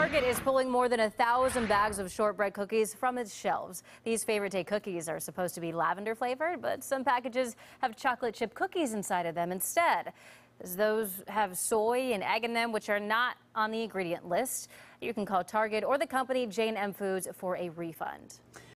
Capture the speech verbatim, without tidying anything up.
Target is pulling more than a thousand bags of shortbread cookies from its shelves. These favorite day cookies are supposed to be lavender flavored, but some packages have chocolate chip cookies inside of them instead. As those have soy and egg in them, which are not on the ingredient list. You can call Target or the company J and M Foods for a refund.